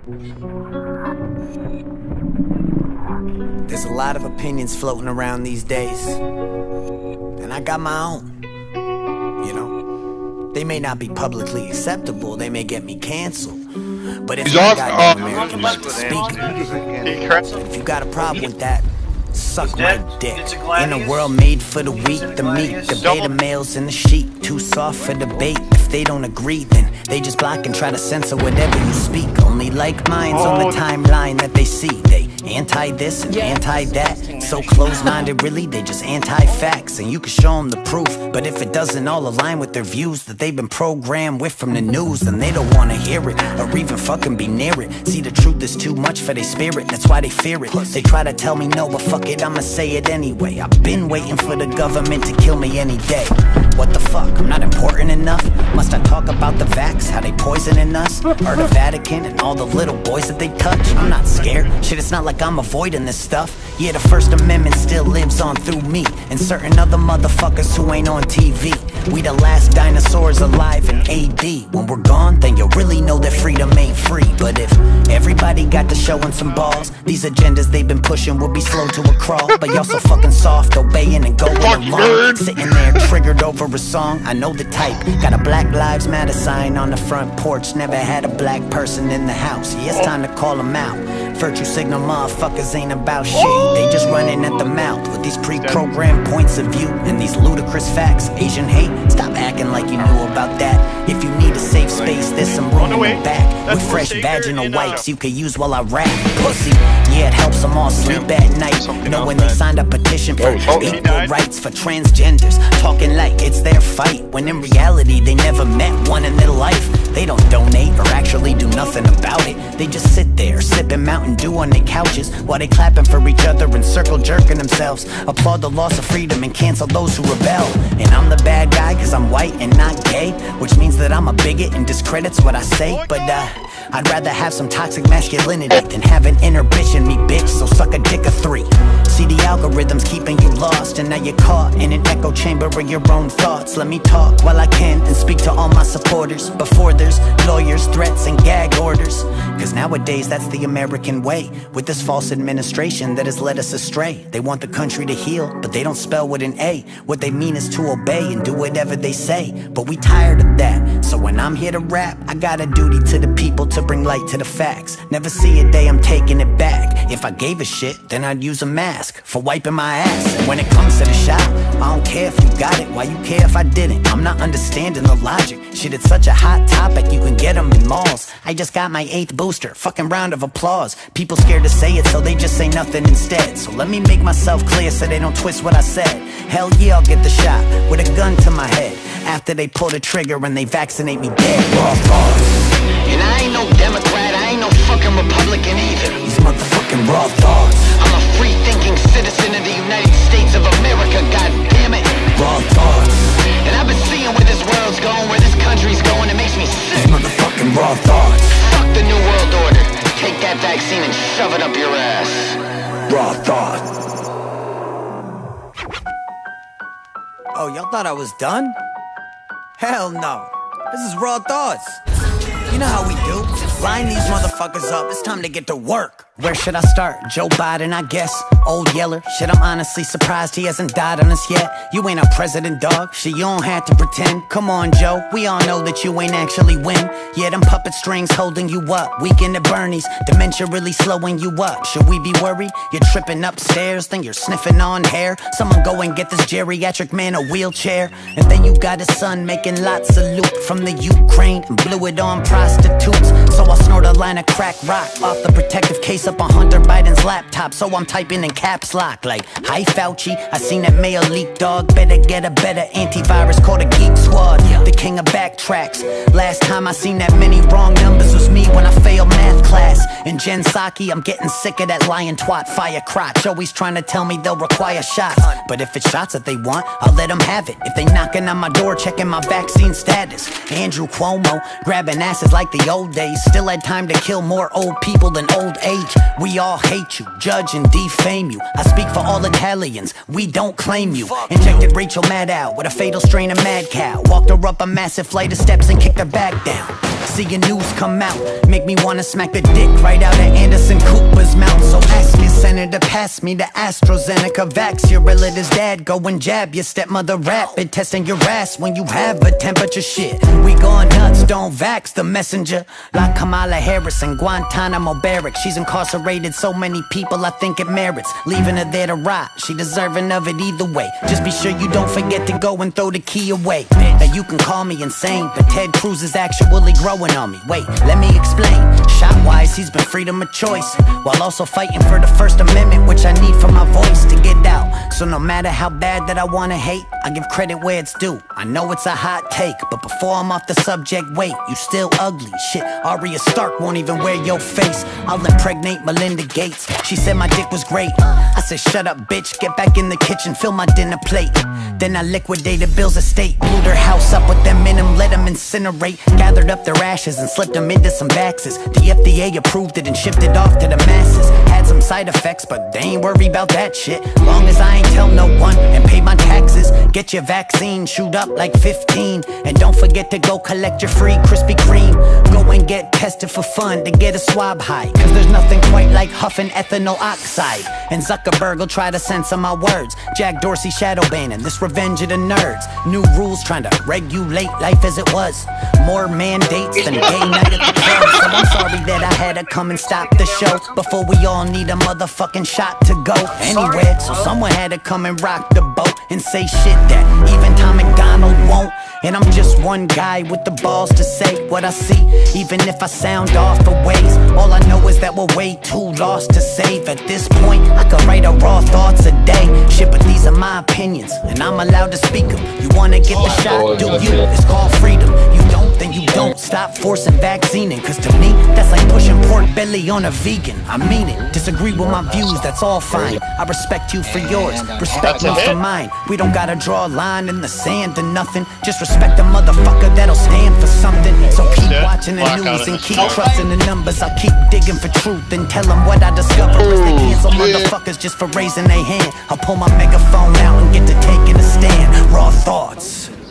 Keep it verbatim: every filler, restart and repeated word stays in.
There's a lot of opinions floating around these days, and I got my own. You know, they may not be publicly acceptable, they may get me canceled, but if you got no American right to speak, if you got a problem with that, suck my dick. In a world made for the weak, the meek, the beta males and the sheep, too soft for debate. If they don't agree, then they just block and try to censor whatever you speak. Only like minds on the timeline that they see. They anti this and anti that, so close-minded really, they just anti-facts. And you can show them the proof, but if it doesn't all align with their views that they've been programmed with from the news, then they don't want to hear it, or even fucking be near it. See, the truth is too much for their spirit, that's why they fear it. They try to tell me no, but fuck it, I'ma say it anyway. I've been waiting for the government to kill me any day. What the fuck, I'm not important enough? Must I talk about the vax, how they poisoning us? Or the Vatican and all the little boys that they touch? I'm not scared, shit, it's not like I'm avoiding this stuff. Yeah, the First Amendment still lives on through me and certain other motherfuckers who ain't on T V. We the last dinosaurs alive in A D. When we're gone, then you'll really know that freedom ain't free. But if everybody got to showing some balls, these agendas they've been pushing will be slow to a crawl. But y'all so fucking soft, obeying and going along, sitting there triggered over a song. I know the type, got a Black Lives Matter sign on the front porch, never had a black person in the house. Yeah, it's time to call them out. Virtue signal motherfuckers ain't about shit, they just running at the mouth with these pre-programmed points of view and these ludicrous facts. Asian hate, stop acting like you knew about that. If you need a safe space, there's some room in the back with fresh vaginal wipes you can use while I rap. Pussy, yeah, it helps them all sleep at night, knowing they signed a petition for equal rights for transgenders, talking like it's their fight, when in reality they never met one in their life. They don't donate or actually do nothing about it, they just sit there sipping Mountain Dew on their couches while they clapping for each other and circle jerking themselves. Applaud the loss of freedom and cancel those who rebel. And I'm the bad guy cause I'm white and not gay, which means that I'm a bigot and discredits what I say. But uh, I'd rather have some toxic masculinity than have an inner bitch in me, bitch, so suck a dick of three. See, the algorithm's keeping you lost, and now you're caught in an echo chamber of your own thoughts. Let me talk while I can and speak to all my supporters before there's lawyers, threats, and gag orders. Cause nowadays that's the American way, with this false administration that has led us astray. They want the country to heal, but they don't spell with an A. What they mean is to obey and do whatever they say, but we tired of that. So when I'm here to rap, I got a duty to the people to bring light to the facts. Never see a day I'm taking it back. If I gave a shit, then I'd use a mask for wiping my ass. And when it comes to the shot, I don't care if you got it, why you care if I didn't? I'm not understanding the logic. Shit, it's such a hot topic, you can get them in malls. I just got my eighth booster, fucking round of applause. People scared to say it, so they just say nothing instead. So let me make myself clear so they don't twist what I said. Hell yeah, I'll get the shot with a gun to my head after they pull the trigger and they vaccinate me dead. Raw thoughts. And I ain't no Democrat, I ain't no fucking Republican either. These motherfucking raw thoughts. I'm a free-thinking citizen of the United States of America, goddammit. Raw thoughts. And I've been seeing where this world's going, where this country's going, it makes me sick. These motherfucking raw thoughts. Fuck the New World Order. Take that vaccine and shove it up your ass. Raw thoughts. Oh, y'all thought I was done? Hell no. This is Raw Thoughts. You know how we do. Line these motherfuckers up, it's time to get to work. Where should I start? Joe Biden, I guess. Old Yeller. Shit, I'm honestly surprised he hasn't died on us yet. You ain't a president, dog. Shit, you don't have to pretend. Come on, Joe. We all know that you ain't actually win. Yeah, them puppet strings holding you up. Weekend at Bernie's. Dementia really slowing you up. Should we be worried? You're tripping upstairs, then you're sniffing on hair. Someone go and get this geriatric man a wheelchair. And then you got his son making lots of loot from the Ukraine and blew it on prostitutes. So I snort a line of crack rock off the protective case up on Hunter Biden's laptop, so I'm typing in caps lock like, hi Fauci, I seen that mail leak, dog. Better get a better antivirus called a Geek Squad. The king of backtracks. Last time I seen that many wrong numbers was me when I failed math class. And Jen Psaki, I'm getting sick of that lying twat fire crotch, always trying to tell me they'll require shots. But if it's shots that they want, I'll let them have it. If they knocking on my door checking my vaccine status. Andrew Cuomo grabbing asses like the old days, still had time to kill more old people than old age. We all hate you, judge and defame you. I speak for all Italians, we don't claim you. Injected Rachel Maddow with a fatal strain of mad cow. Walked her up a massive flight of steps and kicked her back down. seeing news come out, make me wanna smack the dick right out of Anderson Cooper's mouth. So ask your senator, pass me the AstraZeneca vax. Your relative's dad, go and jab your stepmother rapid, testing your ass when you have a temperature. Shit, we going nuts, don't vax the messenger. Like Kamala Harris in Guantanamo barrack. She's incarcerated so many people, I think it merits leaving her there to rot. She deserving of it either way. Just be sure you don't forget to go and throw the key away. Now you can call me insane, but Ted Cruz is actually growing on me. Wait, let me explain. Shot-wise, he's been freedom of choice, while also fighting for the First Amendment, which I need for my voice to get out. So no matter how bad that I wanna hate, I give credit where it's due. I know it's a hot take, but before I'm off the subject, wait, you still ugly. Shit, Arya Stark won't even wear your face. I'll impregnate Melinda Gates. She said my dick was great. I said shut up bitch, get back in the kitchen, fill my dinner plate. Then I liquidated Bill's estate, blew their house up with them in them, let them incinerate. Gathered up their ashes and slipped them into some baxes. The F D A approved it and shipped it off to the masses. Had some side effects, but they ain't worry about that shit. Long as I ain't tell no one and pay my taxes. Get your vaccine, shoot up like fifteen. And don't forget to go collect your free Krispy Kreme. Go and get tested for fun to get a swab high, cause there's nothing quite like huffing ethanol oxide. And Zuckerberg will try to censor my words. Jack Dorsey shadow banning, this revenge of the nerds. New rules trying to regulate life as it was. More mandates than gay night at the club. So I'm sorry that I had to come and stop the show before we all need a motherfucking shot to go anywhere. So someone had to come and rock the boat and say shit that even Tom McDonald won't. And I'm just one guy with the balls to say what I see, even if I sound off for ways. All I know is that we're way too lost to save. At this point, I could write a raw thoughts a day. Shit, but these are my opinions, and I'm allowed to speak them. You wanna get the shot, do you? It's called freedom. You don't, then you don't. Stop forcing vaccining, cause to me, that's like pushing pork belly on a vegan. I mean it. Disagree with my views, that's all fine. I respect you for yours, respect me for mine. We don't gotta draw a line in the sand or nothing. Just respect a motherfucker that'll stand for something. So keep watching the news and keep trusting the numbers. I'll keep digging for truth and tell them what I discover is they cancel motherfuckers just for raising their hand. I'll pull my megaphone out and get to taking a stand. Raw thoughts.